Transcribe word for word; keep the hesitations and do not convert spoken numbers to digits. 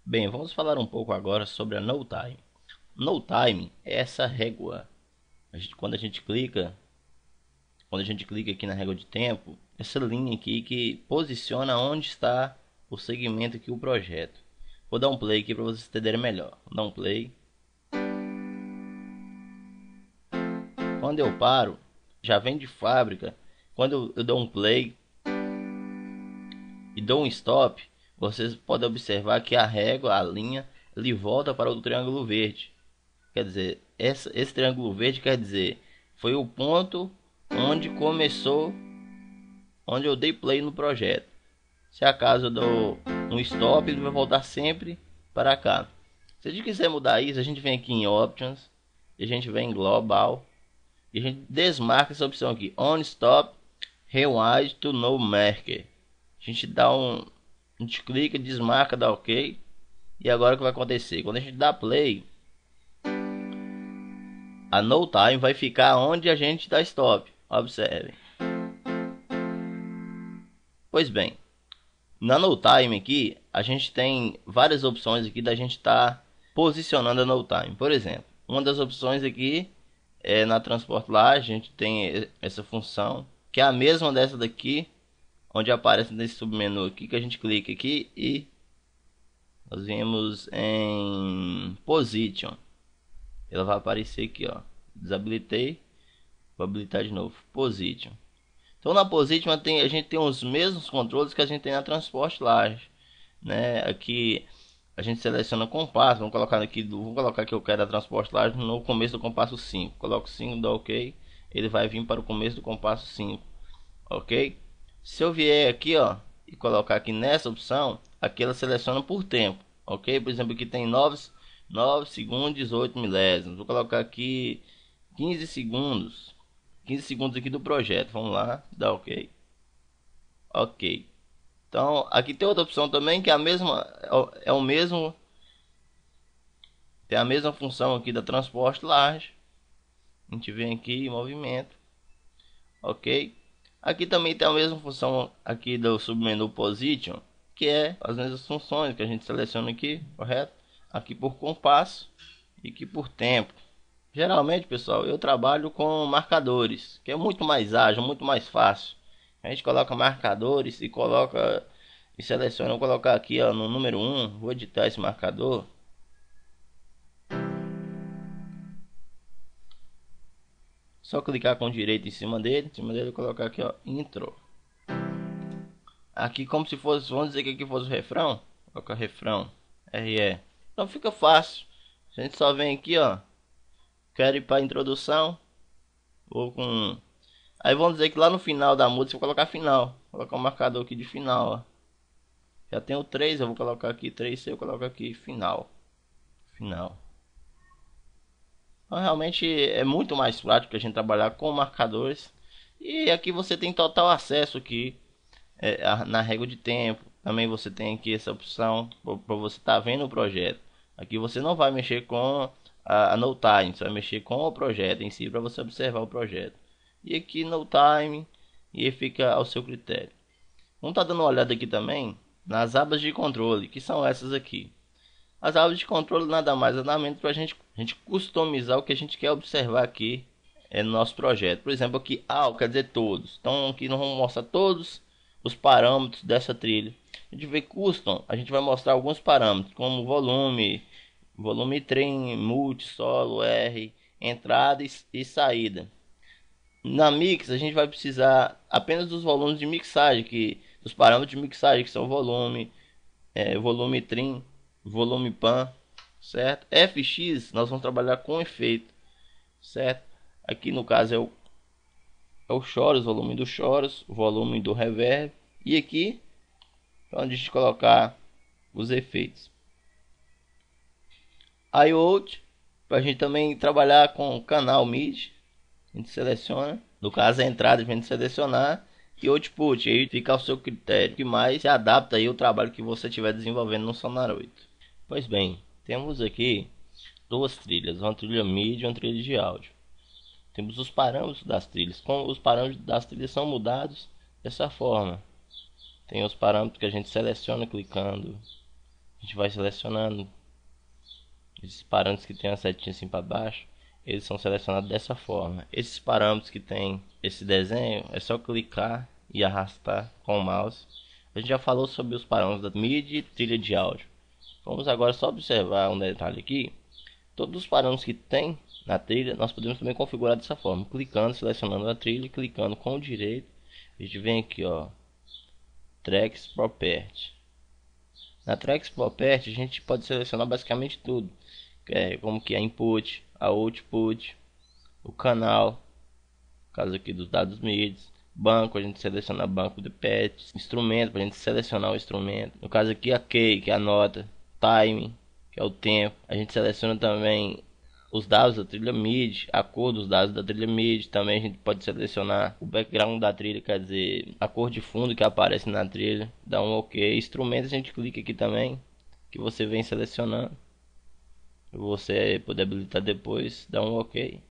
Bem, vamos falar um pouco agora sobre a No Time. No Time é essa régua. A gente, quando a gente clica, quando a gente clica aqui na régua de tempo, essa linha aqui que posiciona onde está o segmento aqui, o projeto. Vou dar um play aqui para vocês entenderem melhor. Vou dar um play. Quando eu paro, já vem de fábrica. Quando eu, eu dou um play e dou um stop, vocês podem observar que a régua, a linha, ele volta para o triângulo verde. Quer dizer, essa, esse triângulo verde quer dizer, foi o ponto onde começou, onde eu dei play no projeto. Se acaso eu dou um stop, ele vai voltar sempre para cá. Se a gente quiser mudar isso, a gente vem aqui em Options, a gente vem em Global, e a gente desmarca essa opção aqui, On Stop, Rewind to No Marker. A gente dá um, a gente clica, desmarca, dá OK. E agora o que vai acontecer? Quando a gente dá play, a No Time vai ficar onde a gente dá stop. Observem. Pois bem, na No Time aqui, a gente tem várias opções aqui da gente estar tá posicionando a No Time. Por exemplo, uma das opções aqui é na Transport lá, a gente tem essa função, que é a mesma dessa daqui, onde aparece nesse submenu aqui, que a gente clica aqui e nós vemos em Position. Ela vai aparecer aqui, ó. Desabilitei, vou habilitar de novo. Position. Então na Position tem, a gente tem os mesmos controles que a gente tem na Transport Large, né? Aqui a gente seleciona compasso. Vamos colocar aqui, vou colocar que eu quero a Transport Large no começo do compasso cinco. Coloco cinco, dá OK. Ele vai vir para o começo do compasso cinco. OK? Se eu vier aqui, ó, e colocar aqui nessa opção, aqui ela seleciona por tempo. OK? Por exemplo, aqui tem nove segundos, dezoito milésimos. Vou colocar aqui quinze segundos. quinze segundos aqui do projeto. Vamos lá, dá OK. OK. Então, aqui tem outra opção também que é a mesma, é o mesmo, tem a mesma função aqui da Transport Large. A gente vem aqui em movimento. OK. Aqui também tem a mesma função aqui do submenu Position, que é as mesmas funções que a gente seleciona aqui, correto? Aqui por compasso e aqui por tempo. Geralmente, pessoal, eu trabalho com marcadores, que é muito mais ágil, muito mais fácil. A gente coloca marcadores e coloca e seleciona. Vou colocar aqui, ó, no número um. Vou editar esse marcador. Só clicar com direito em cima dele, em cima dele, colocar aqui, ó, intro. Aqui como se fosse, vamos dizer que aqui fosse o refrão, colocar refrão, R E. Então fica fácil. A gente só vem aqui, ó. Quero ir para introdução. Vou com. Aí vamos dizer que lá no final da música eu vou colocar final. Vou colocar um marcador aqui de final, ó. Já tenho três, eu vou colocar aqui três, eu coloco aqui final. Final. Então realmente é muito mais prático a gente trabalhar com marcadores. E aqui você tem total acesso aqui é, na régua de tempo. Também você tem aqui essa opção para você estar tá vendo o projeto. Aqui você não vai mexer com a, a No Time, você vai mexer com o projeto em si para você observar o projeto. E aqui No Time e fica ao seu critério. Vamos estar tá dando uma olhada aqui também nas abas de controle, que são essas aqui. As abas de controle nada mais nada menos para a gente, a gente customizar o que a gente quer observar aqui é, no nosso projeto. Por exemplo, aqui all quer dizer todos. Então aqui nós vamos mostrar todos os parâmetros dessa trilha. A gente vê custom, a gente vai mostrar alguns parâmetros como volume, volume trim, multi, solo, R, entrada e, e saída. Na mix a gente vai precisar apenas dos volumes de mixagem, que os parâmetros de mixagem que são volume, é, volume trim, volume pan, certo? F X nós vamos trabalhar com efeito, certo? Aqui no caso é o é o chorus, o volume do chorus, o volume do reverb, e aqui onde a gente colocar os efeitos. I O T para a gente também trabalhar com canal midi, a gente seleciona, no caso a entrada a gente selecionar, e output aí fica ao seu critério, que mais se adapta aí o trabalho que você estiver desenvolvendo no Sonar oito. Pois bem, temos aqui duas trilhas, uma trilha midi e uma trilha de áudio. Temos os parâmetros das trilhas. Como os parâmetros das trilhas são mudados dessa forma. Tem os parâmetros que a gente seleciona clicando. A gente vai selecionando esses parâmetros que tem a setinha assim para baixo, eles são selecionados dessa forma. Esses parâmetros que tem esse desenho, é só clicar e arrastar com o mouse. A gente já falou sobre os parâmetros da M I D I e trilha de áudio. Vamos agora só observar um detalhe aqui. Todos os parâmetros que tem na trilha, nós podemos também configurar dessa forma, clicando, selecionando a trilha e clicando com o direito. A gente vem aqui, ó, Tracks Property. Na Tracks Property a gente pode selecionar basicamente tudo, é, como que a input, a output, o canal, no caso aqui dos dados M I D I, banco, a gente seleciona banco de patches, instrumento, para a gente selecionar o instrumento, no caso aqui a key, que é a nota, timing, que é o tempo, a gente seleciona também os dados da trilha M I D I, a cor dos dados da trilha M I D I, também a gente pode selecionar o background da trilha, quer dizer, a cor de fundo que aparece na trilha, dá um OK. Instrumento a gente clica aqui também, que você vem selecionando, você poder habilitar depois, dá um OK.